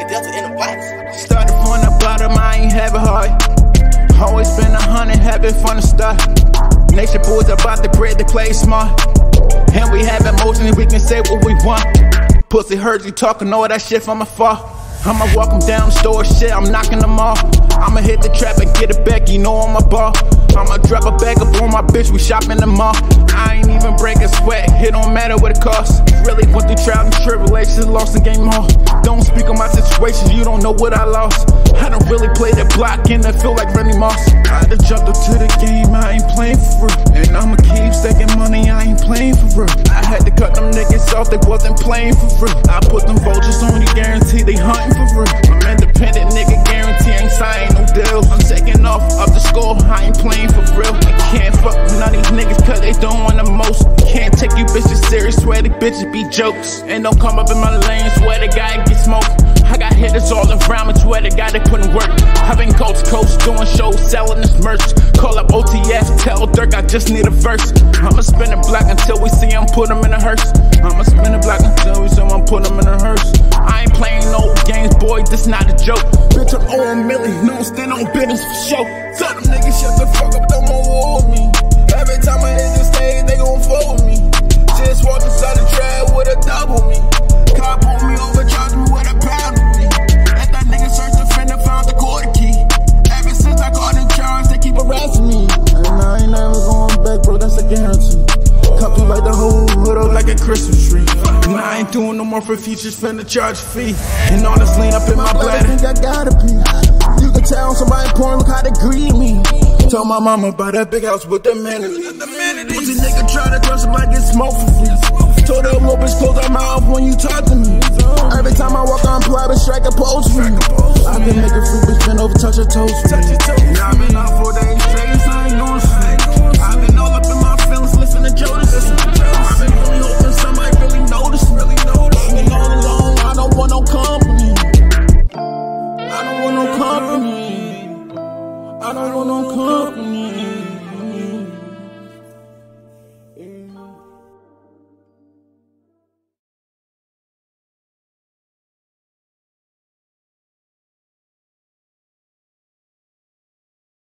Delta in the box. Started from the bottom, I ain't have it hard. Always been 100, having fun to start. Nation boys about the bread, they play smart. And we have emotions, we can say what we want. Pussy heard you talking all that shit from afar. I'ma walk them down the store, shit, I'm knocking them off. I'ma hit the trap and get it back, you know I'm a ball. I'ma drop a bag up on my bitch, we shop in the mall. I ain't even break a sweat, it don't matter what it costs. Really went through trials and tribulations, lost and gained more. Don't speak on my situations, you don't know what I lost. I don't really play that block and I feel like Randy Moss. I done jumped up to the game, I ain't playing for real. And I'ma keep stacking money, I ain't playing for real. I had to cut them niggas off, they wasn't playing for real. I put them vultures on you, guarantee they hunting for real. I'm independent, nigga, guarantee I ain't signing no deals. I'm taking off the score, I ain't playing for real. I can't fuck with none of these niggas cause they don't want the most. Can't take you bitches serious, swear they bitches be jokes. And don't come up in my lane, swear the guy get smoked. I got hitters all around me, swear the guy they putting work. I've been coast to coast, doing shows, selling this merch. Call up OTF, tell Dirk I just need a verse. I'ma spin it black until we see him, put him in a hearse. I'ma spin it black until we see him, put him in a hearse. I ain't playing no games, boy, this not a joke. Bitch, I'm on Milli, no stand on business for show. Tell them niggas shut the fuck up, don't want war with me. Every time I hit the stage, they gon' fold me. Just walked inside the trap with a double me. Cop pulled me over, charged me with a pound of me. Let that nigga search the fender, found the quarter key. Ever since I caught in charge, they keep harassing me. And I ain't never going back, bro, that's a guarantee. Cop you like the whole hood up like a Christmas tree. And I ain't doing no more for features, finna charge a fee. And all this lean up in my bladder. I think I gotta be. You can tell somebody pouring, look how they greet me. Told my mama about that big house with the amenities. Pussy nigga try to crush him like it's smoke for free. Told her little bitch close her mouth when you talk to me. Every time I walk on private, strike a pose for me. I've been making free bitch bend over, touch her toes for me. Now I've been out 4 days straight.